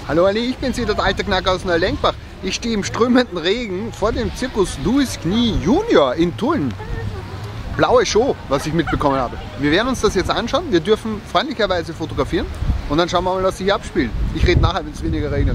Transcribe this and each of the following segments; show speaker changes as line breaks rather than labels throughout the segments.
Hallo Ali, ich bin's wieder, der alte Knacker aus Neulenkbach. Ich stehe im strömenden Regen vor dem Zirkus Louis Knie Junior in Tulln. Blaue Show, was ich mitbekommen habe. Wir werden uns das jetzt anschauen. Wir dürfen freundlicherweise fotografieren und dann schauen wir mal, was sich hier abspielt. Ich rede nachher, wenn es weniger regnet.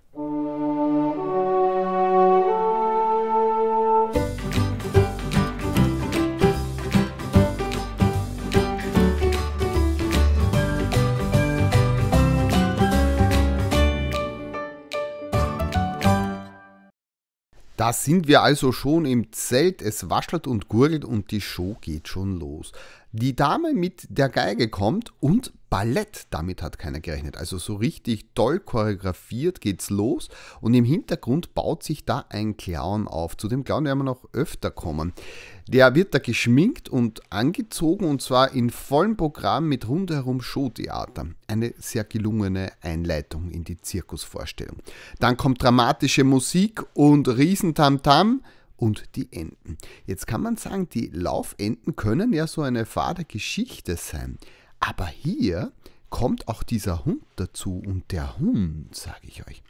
Da sind wir also schon im Zelt, es waschelt und gurgelt und die Show geht schon los. Die Dame mit der Geige kommt und Ballett, damit hat keiner gerechnet. Also so richtig toll choreografiert geht's los und im Hintergrund baut sich da ein Clown auf. Zu dem Clown werden wir noch öfter kommen. Der wird da geschminkt und angezogen und zwar in vollem Programm mit rundherum Showtheater. Eine sehr gelungene Einleitung in die Zirkusvorstellung. Dann kommt dramatische Musik und Riesentamtam und die Enten. Jetzt kann man sagen, die Laufenten können ja so eine fade Geschichte sein. Aber hier kommt auch dieser Hund dazu und der Hund, sage ich euch,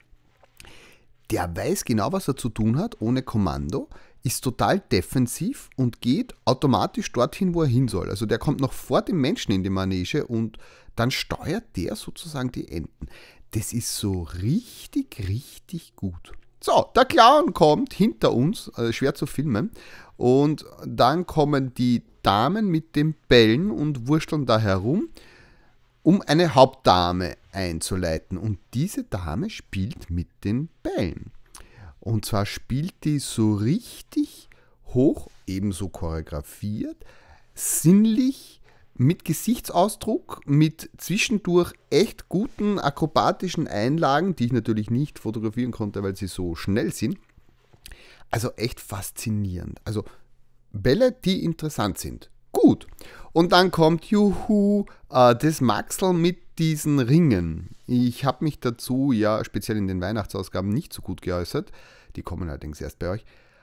der weiß genau, was er zu tun hat, ohne Kommando, ist total defensiv und geht automatisch dorthin, wo er hin soll. Also der kommt noch vor dem Menschen in die Manege und dann steuert der sozusagen die Enten. Das ist so richtig, richtig gut. So, der Clown kommt hinter uns, schwer zu filmen, und dann kommen die Damen mit den Bällen und wursteln da herum, um eine Hauptdame einzuleiten. Und diese Dame spielt mit den Bällen. Und zwar spielt die so richtig hoch, ebenso choreografiert, sinnlich, mit Gesichtsausdruck, mit zwischendurch echt guten akrobatischen Einlagen, die ich natürlich nicht fotografieren konnte, weil sie so schnell sind. Also echt faszinierend. Also Bälle, die interessant sind. Gut. Und dann kommt, juhu, das Maxl mit diesen Ringen. Ich habe mich dazu, ja, speziell in den Weihnachtsausgaben nicht so gut geäußert. Die kommen allerdings erst bei euch.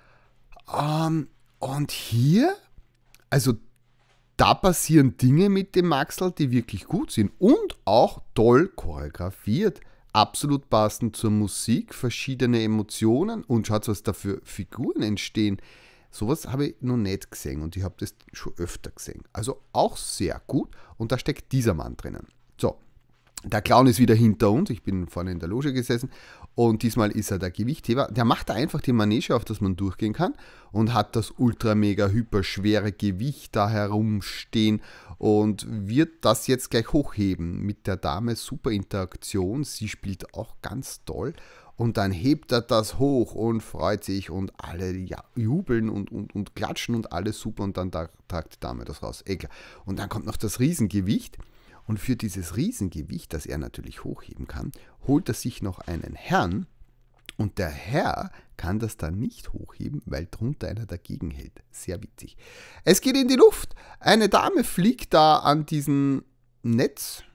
Und hier, also da passieren Dinge mit dem Maxl, die wirklich gut sind und auch toll choreografiert. Absolut passend zur Musik, verschiedene Emotionen und schaut, was da für Figuren entstehen. Sowas habe ich noch nicht gesehen und ich habe das schon öfter gesehen. Also auch sehr gut und da steckt dieser Mann drinnen. So, der Clown ist wieder hinter uns, ich bin vorne in der Loge gesessen und diesmal ist er der Gewichtheber. Der macht da einfach die Manege auf, dass man durchgehen kann und hat das ultra mega hyper schwere Gewicht da herumstehen und wird das jetzt gleich hochheben. Mit der Dame super Interaktion, sie spielt auch ganz toll. Und dann hebt er das hoch und freut sich und alle jubeln und klatschen und alles super und dann tragt die Dame das raus. Egal. Und dann kommt noch das Riesengewicht und für dieses Riesengewicht, das er natürlich hochheben kann, holt er sich noch einen Herrn und der Herr kann das dann nicht hochheben, weil drunter einer dagegen hält. Sehr witzig. Es geht in die Luft. Eine Dame fliegt da an diesen Netz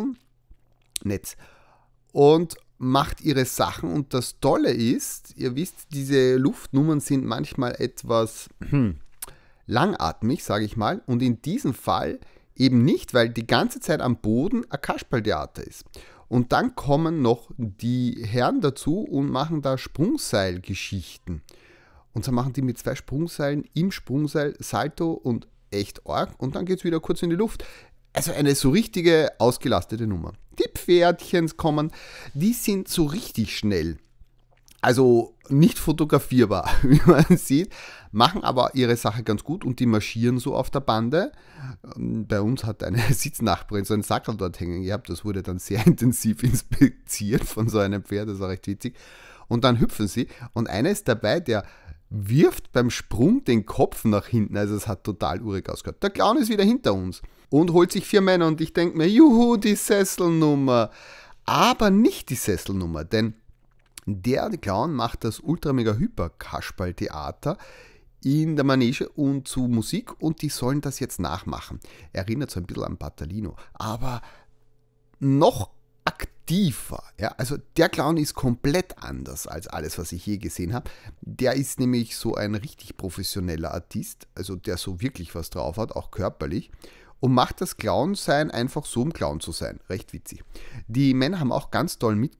und macht ihre Sachen und das Tolle ist, ihr wisst, diese Luftnummern sind manchmal etwas langatmig, sage ich mal, und in diesem Fall eben nicht, weil die ganze Zeit am Boden ein Kasperltheater ist. Und dann kommen noch die Herren dazu und machen da Sprungseilgeschichten. Und so machen die mit 2 Sprungseilen im Sprungseil Salto und echt arg und dann geht es wieder kurz in die Luft. Also eine so richtige ausgelastete Nummer. Die Pferdchen kommen, die sind so richtig schnell. Also nicht fotografierbar, wie man sieht, machen aber ihre Sache ganz gut und die marschieren so auf der Bande. Bei uns hat eine Sitznachbarin so einen Sackerl dort hängen gehabt, das wurde dann sehr intensiv inspiziert von so einem Pferd, das ist auch recht witzig. Und dann hüpfen sie und einer ist dabei, der wirft beim Sprung den Kopf nach hinten, also es hat total urig ausgehört. Der Clown ist wieder hinter uns und holt sich 4 Männer und ich denke mir, juhu, die Sesselnummer. Aber nicht die Sesselnummer, denn der Clown macht das Ultra-Mega-Hyper-Kasperl-Theater in der Manege und zu Musik und die sollen das jetzt nachmachen. Erinnert so ein bisschen an Batalino, aber noch aktiver. Ja? Also der Clown ist komplett anders als alles, was ich je gesehen habe. Der ist nämlich so ein richtig professioneller Artist, also der so wirklich was drauf hat, auch körperlich. Und macht das Clown-Sein einfach so, um Clown zu sein. Recht witzig. Die Männer haben auch ganz toll mitgespielt.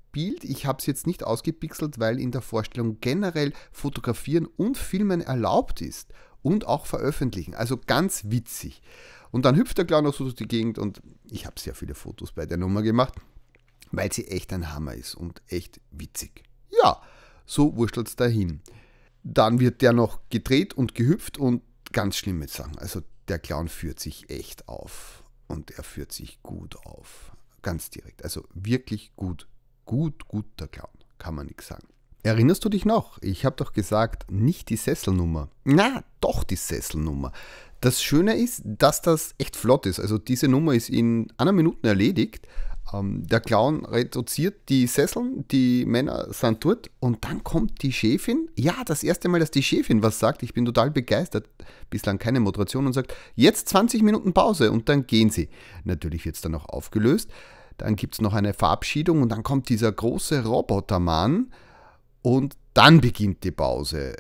Bild. Ich habe es jetzt nicht ausgepixelt, weil in der Vorstellung generell fotografieren und filmen erlaubt ist und auch veröffentlichen. Also ganz witzig. Und dann hüpft der Clown noch so durch die Gegend und ich habe sehr viele Fotos bei der Nummer gemacht, weil sie echt ein Hammer ist und echt witzig. Ja, so wurschtelt es dahin. Dann wird der noch gedreht und gehüpft und ganz schlimme Sachen. Also der Clown führt sich echt auf und er führt sich gut auf. Ganz direkt. Also wirklich guter Clown. Kann man nichts sagen. Erinnerst du dich noch? Ich habe doch gesagt, nicht die Sesselnummer. Na, doch die Sesselnummer. Das Schöne ist, dass das echt flott ist. Also diese Nummer ist in einer Minute erledigt. Der Clown reduziert die Sesseln, die Männer sind dort und dann kommt die Chefin. Ja, das erste Mal, dass die Chefin was sagt. Ich bin total begeistert. Bislang keine Moderation und sagt, jetzt 20 Minuten Pause und dann gehen sie. Natürlich wird es dann noch aufgelöst. Dann gibt es noch eine Verabschiedung und dann kommt dieser große Robotermann und dann beginnt die Pause.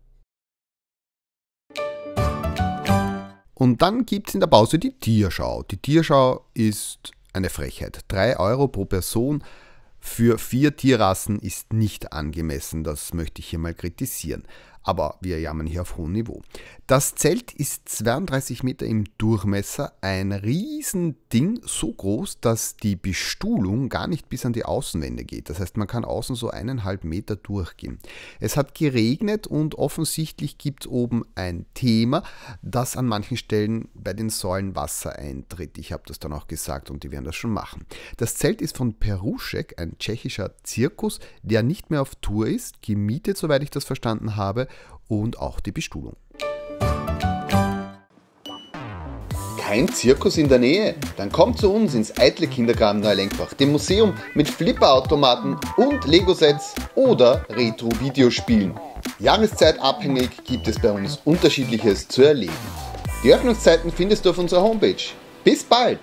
Und dann gibt es in der Pause die Tierschau. Die Tierschau ist eine Frechheit. 3 Euro pro Person für 4 Tierrassen ist nicht angemessen. Das möchte ich hier mal kritisieren. Aber wir jammern hier auf hohem Niveau. Das Zelt ist 32 Meter im Durchmesser, ein Riesending, so groß, dass die Bestuhlung gar nicht bis an die Außenwände geht. Das heißt, man kann außen so 1,5 Meter durchgehen. Es hat geregnet und offensichtlich gibt es oben ein Thema, das an manchen Stellen bei den Säulen Wasser eintritt. Ich habe das dann auch gesagt und die werden das schon machen. Das Zelt ist von Perušek, ein tschechischer Zirkus, der nicht mehr auf Tour ist, gemietet, soweit ich das verstanden habe, und auch die Bestuhlung.
Kein Zirkus in der Nähe? Dann kommt zu uns ins Eitle Kindergarten Neulenkbach, dem Museum mit Flipperautomaten und Lego-Sets oder Retro-Videospielen. Jahreszeitabhängig gibt es bei uns Unterschiedliches zu erleben. Die Öffnungszeiten findest du auf unserer Homepage. Bis bald!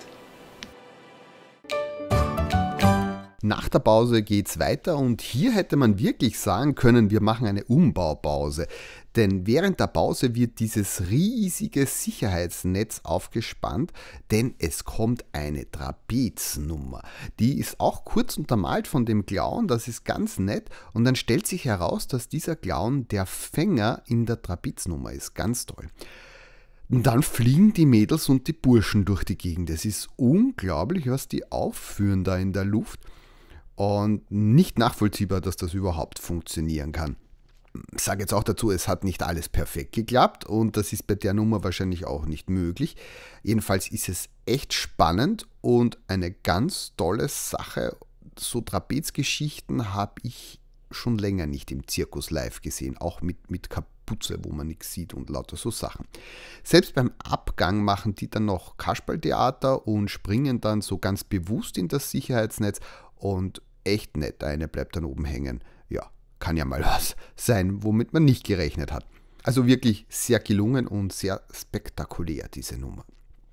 Nach der Pause geht es weiter und hier hätte man wirklich sagen können, wir machen eine Umbaupause. Denn während der Pause wird dieses riesige Sicherheitsnetz aufgespannt, denn es kommt eine Trapeznummer. Die ist auch kurz untermalt von dem Clown, das ist ganz nett und dann stellt sich heraus, dass dieser Clown der Fänger in der Trapeznummer ist. Ganz toll. Und dann fliegen die Mädels und die Burschen durch die Gegend. Es ist unglaublich, was die aufführen da in der Luft. Und nicht nachvollziehbar, dass das überhaupt funktionieren kann. Ich sage jetzt auch dazu, es hat nicht alles perfekt geklappt und das ist bei der Nummer wahrscheinlich auch nicht möglich. Jedenfalls ist es echt spannend und eine ganz tolle Sache. So Trapezgeschichten habe ich schon länger nicht im Zirkus live gesehen, auch mit Kapuze, wo man nichts sieht und lauter so Sachen. Selbst beim Abgang machen die dann noch Kasperltheater und springen dann so ganz bewusst in das Sicherheitsnetz und echt nett. Der eine bleibt dann oben hängen. Ja, kann ja mal was sein, womit man nicht gerechnet hat. Also wirklich sehr gelungen und sehr spektakulär, diese Nummer.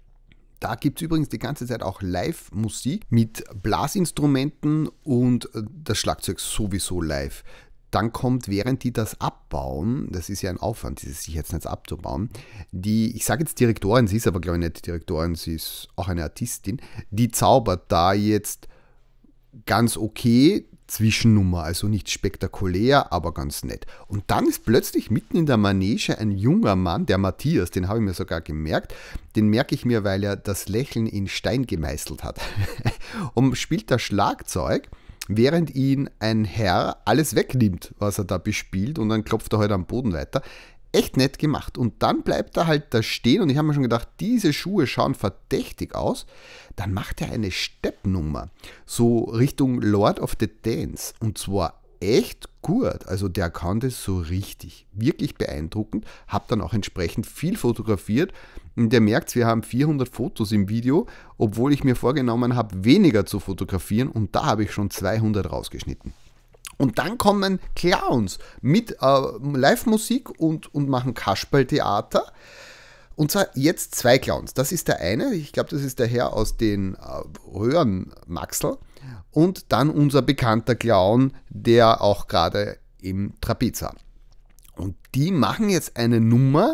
Da gibt es übrigens die ganze Zeit auch Live-Musik mit Blasinstrumenten und das Schlagzeug sowieso live. Dann kommt, während die das abbauen, das ist ja ein Aufwand, dieses Sicherheitsnetz abzubauen, ich sage jetzt Direktorin, sie ist aber glaube ich nicht Direktorin, sie ist auch eine Artistin, die zaubert da jetzt ganz okay, Zwischennummer, also nicht spektakulär, aber ganz nett. Und dann ist plötzlich mitten in der Manege ein junger Mann, der Matthias, den habe ich mir sogar gemerkt, den merke ich mir, weil er das Lächeln in Stein gemeißelt hat. Und spielt das Schlagzeug, während ihn ein Herr alles wegnimmt, was er da bespielt und dann klopft er halt am Boden weiter. Echt nett gemacht. Und dann bleibt er halt da stehen und ich habe mir schon gedacht, diese Schuhe schauen verdächtig aus. Dann macht er eine Steppnummer, so Richtung Lord of the Dance. Und zwar echt gut. Also der kann das so richtig. Wirklich beeindruckend. Hab dann auch entsprechend viel fotografiert. Und ihr merkt, wir haben 400 Fotos im Video, obwohl ich mir vorgenommen habe, weniger zu fotografieren. Und da habe ich schon 200 rausgeschnitten. Und dann kommen Clowns mit Live-Musik und machen Kasperltheater. Und zwar jetzt 2 Clowns. Das ist der eine, ich glaube, das ist der Herr aus den Röhrenmaxel. Und dann unser bekannter Clown, der auch gerade im Trapez war. Und die machen jetzt eine Nummer,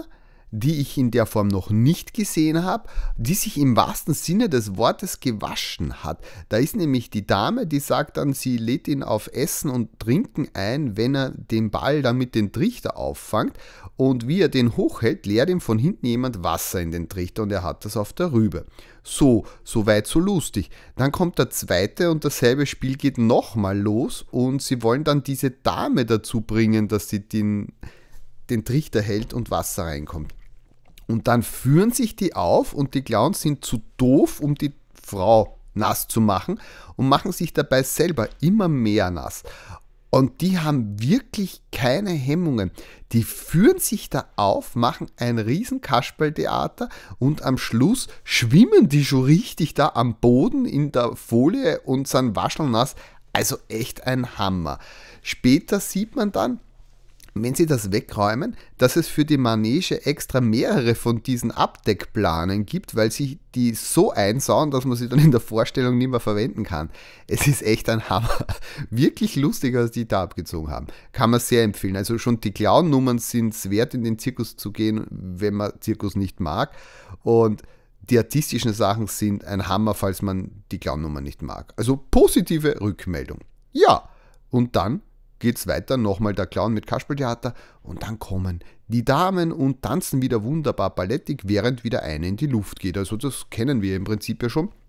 die ich in der Form noch nicht gesehen habe, die sich im wahrsten Sinne des Wortes gewaschen hat. Da ist nämlich die Dame, die sagt dann, sie lädt ihn auf Essen und Trinken ein, wenn er den Ball dann mit dem Trichter auffangt, und wie er den hochhält, leert ihm von hinten jemand Wasser in den Trichter und er hat das auf der Rübe. So weit, so lustig. Dann kommt der zweite und dasselbe Spiel geht nochmal los und sie wollen dann diese Dame dazu bringen, dass sie den Trichter hält und Wasser reinkommt. Und dann führen sich die auf und die Clowns sind zu doof, um die Frau nass zu machen und machen sich dabei selber immer mehr nass. Und die haben wirklich keine Hemmungen. Die führen sich da auf, machen ein riesen Kasperltheater und am Schluss schwimmen die schon richtig da am Boden in der Folie und sind waschelnass. Also echt ein Hammer. Später sieht man dann, wenn sie das wegräumen, dass es für die Manege extra mehrere von diesen Abdeckplanen gibt, weil sich die so einsauen, dass man sie dann in der Vorstellung nicht mehr verwenden kann. Es ist echt ein Hammer. Wirklich lustig, was die da abgezogen haben. Kann man sehr empfehlen. Also schon die Clown-Nummern sind es wert, in den Zirkus zu gehen, wenn man Zirkus nicht mag. Und die artistischen Sachen sind ein Hammer, falls man die Clown-Nummer nicht mag. Also positive Rückmeldung. Ja, und dann geht es weiter, nochmal der Clown mit Kasperltheater und dann kommen die Damen und tanzen wieder wunderbar ballettig, während wieder eine in die Luft geht. Also das kennen wir im Prinzip ja schon.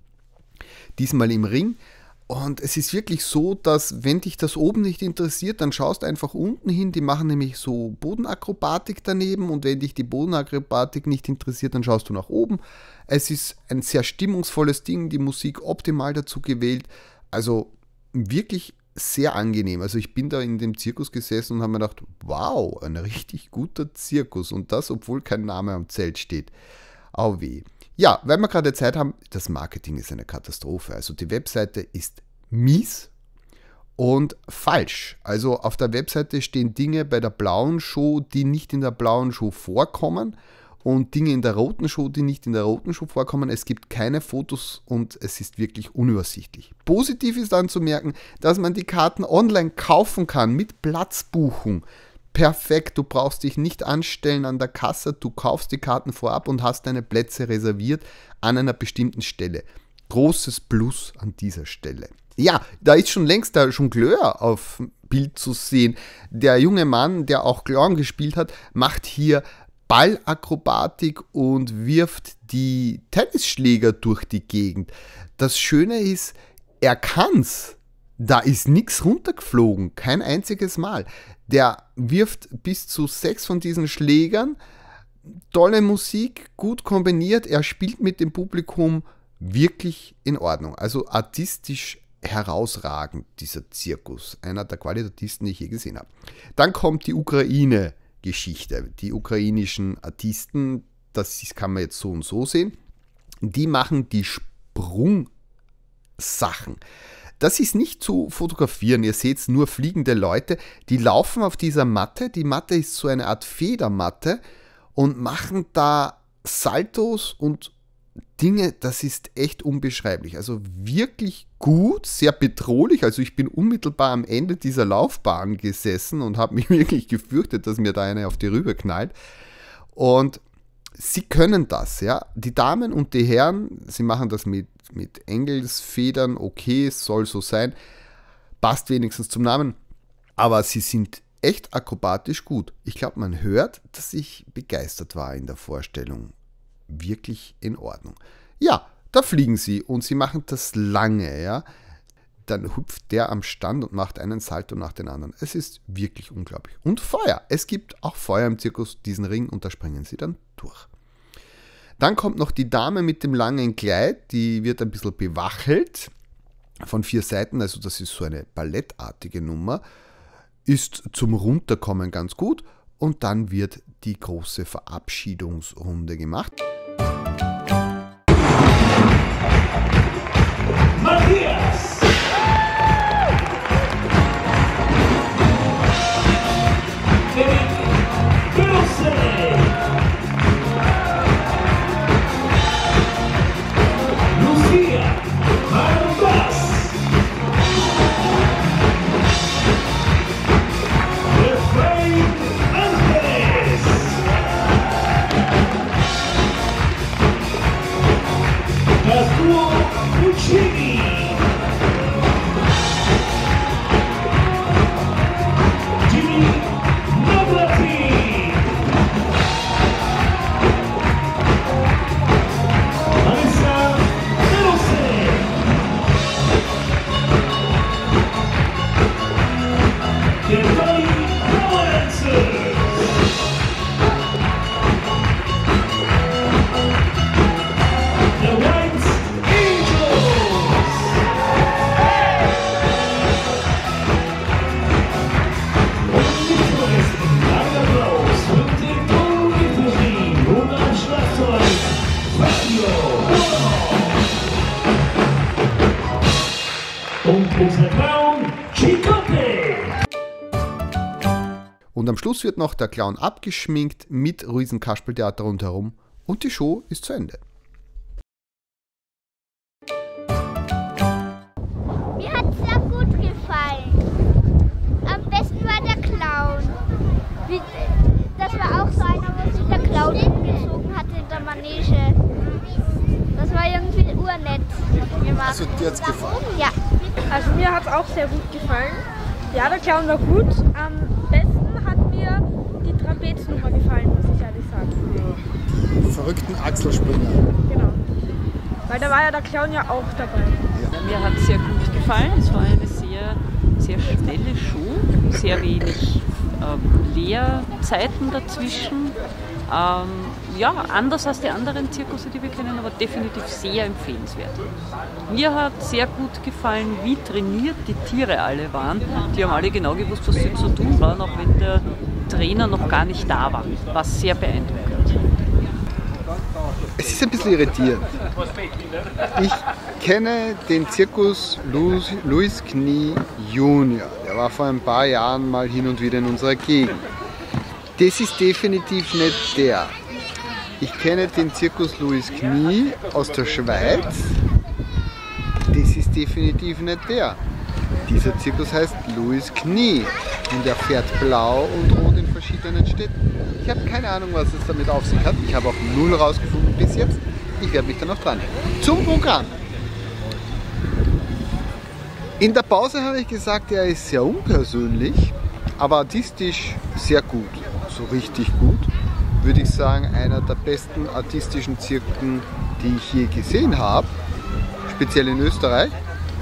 Diesmal im Ring. Und es ist wirklich so, dass wenn dich das oben nicht interessiert, dann schaust einfach unten hin. Die machen nämlich so Bodenakrobatik daneben und wenn dich die Bodenakrobatik nicht interessiert, dann schaust du nach oben. Es ist ein sehr stimmungsvolles Ding, die Musik optimal dazu gewählt. Also wirklich sehr angenehm. Also ich bin da in dem Zirkus gesessen und habe mir gedacht, wow, ein richtig guter Zirkus. Und das, obwohl kein Name am Zelt steht. Au weh. Ja, weil wir gerade Zeit haben, das Marketing ist eine Katastrophe. Also die Webseite ist mies und falsch. Also auf der Webseite stehen Dinge bei der blauen Show, die nicht in der blauen Show vorkommen. Und Dinge in der roten Show, die nicht in der roten Show vorkommen. Es gibt keine Fotos und es ist wirklich unübersichtlich. Positiv ist dann zu merken, dass man die Karten online kaufen kann mit Platzbuchung. Perfekt, du brauchst dich nicht anstellen an der Kasse, du kaufst die Karten vorab und hast deine Plätze reserviert an einer bestimmten Stelle. Großes Plus an dieser Stelle. Ja, da ist schon längst der Jongleur auf Bild zu sehen. Der junge Mann, der auch Clown gespielt hat, macht hier Ballakrobatik und wirft die Tennisschläger durch die Gegend. Das Schöne ist, er kann's. Da ist nichts runtergeflogen, kein einziges Mal. Der wirft bis zu 6 von diesen Schlägern. Tolle Musik, gut kombiniert. Er spielt mit dem Publikum wirklich in Ordnung. Also artistisch herausragend, dieser Zirkus. Einer der qualitativsten, die ich je gesehen habe. Dann kommt die Ukraine-Geschichte. Die ukrainischen Artisten, das kann man jetzt so und so sehen, die machen die Sprungsachen. Das ist nicht zu fotografieren. Ihr seht nur fliegende Leute, die laufen auf dieser Matte. Die Matte ist so eine Art Federmatte und machen da Saltos und Dinge, das ist echt unbeschreiblich. Also wirklich gut, sehr bedrohlich. Also ich bin unmittelbar am Ende dieser Laufbahn gesessen und habe mich wirklich gefürchtet, dass mir da eine auf die Rübe knallt. Und sie können das, ja. Die Damen und die Herren, sie machen das mit Engelsfedern, okay, es soll so sein. Passt wenigstens zum Namen. Aber sie sind echt akrobatisch gut. Ich glaube, man hört, dass ich begeistert war in der Vorstellung. Wirklich in Ordnung. Ja, da fliegen sie und sie machen das lange, ja. Dann hüpft der am Stand und macht einen Salto nach dem anderen. Es ist wirklich unglaublich. Und Feuer. Es gibt auch Feuer im Zirkus, diesen Ring, und da springen sie dann durch. Dann kommt noch die Dame mit dem langen Kleid, die wird ein bisschen bewachelt von 4 Seiten, also das ist so eine ballettartige Nummer, ist zum Runterkommen ganz gut und dann wird die große Verabschiedungsrunde gemacht.
Matthias!
Und am Schluss wird noch der Clown abgeschminkt mit Riesenkasperltheater rundherum und die Show ist zu Ende.
Mir hat es sehr gut gefallen. Am besten war der Clown. Das war auch so einer, wo sich der Clown umgezogen hatte in der Manege. Das war irgendwie urnett gemacht.
Also dir hat es gefallen?
Ja.
Also mir hat es auch sehr gut gefallen. Ja, der Clown war gut. Am besten hat mir die Trapeznummer gefallen, muss ich ehrlich sagen.
Die verrückten Achselspringer.
Genau. Weil da war ja der Clown ja auch dabei.
Mir hat es sehr gut gefallen. Es war eine sehr, sehr schnelle Show, sehr wenig Leerzeiten dazwischen. Ja, anders als die anderen Zirkusse, die wir kennen, aber definitiv sehr empfehlenswert. Mir hat sehr gut gefallen, wie trainiert die Tiere alle waren. Die haben alle genau gewusst, was sie zu tun waren, auch wenn der Trainer noch gar nicht da war. War sehr beeindruckend.
Es ist ein bisschen irritierend. Ich kenne den Zirkus Louis Knie Junior. Der war vor ein paar Jahren mal hin und wieder in unserer Gegend. Das ist definitiv nicht der. Ich kenne den Zirkus Louis Knie aus der Schweiz. Das ist definitiv nicht der. Dieser Zirkus heißt Louis Knie und er fährt blau und rot in verschiedenen Städten. Ich habe keine Ahnung, was es damit auf sich hat. Ich habe auch null rausgefunden bis jetzt. Ich werde mich da noch dran. Zum Programm. In der Pause habe ich gesagt, er ist sehr unpersönlich, aber artistisch sehr gut. So richtig gut. Würde ich sagen, einer der besten artistischen Zirken, die ich je gesehen habe. Speziell in Österreich.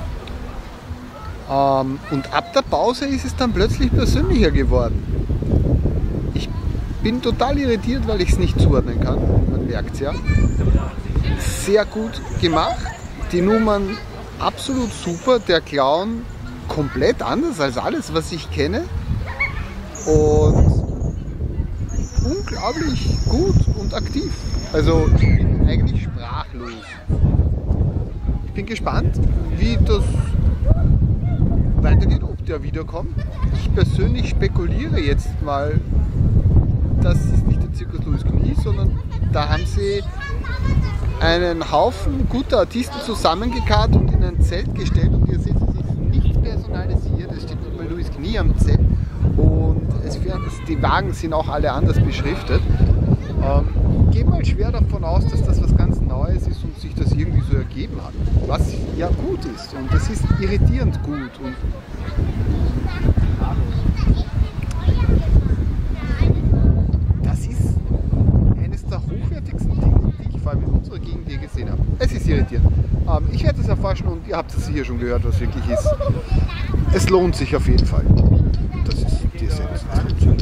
Und ab der Pause ist es dann plötzlich persönlicher geworden. Ich bin total irritiert, weil ich es nicht zuordnen kann. Man merkt es ja. Sehr gut gemacht. Die Nummern absolut super. Der Clown komplett anders als alles, was ich kenne. Und unglaublich gut und aktiv. Also ich bin eigentlich sprachlos. Ich bin gespannt, wie das weitergeht, ob der wiederkommt. Ich persönlich spekuliere jetzt mal, das ist nicht der Zirkus Louis Knie, sondern da haben sie einen Haufen guter Artisten zusammengekarrt und in ein Zelt gestellt und ihr seht, es ist nicht personalisiert, es steht nur bei Louis Knie am Zelt und die Wagen sind auch alle anders beschriftet. Gehe mal schwer davon aus, dass das was ganz Neues ist und sich das irgendwie so ergeben hat. Was ja gut ist und das ist irritierend gut. Und das ist eines der hochwertigsten Dinge, die ich vor allem in unserer Gegend je gesehen habe. Es ist irritierend. Ich werde es erforschen und ihr habt es sicher schon gehört, was wirklich ist. Es lohnt sich auf jeden Fall. Das ist die Essenz.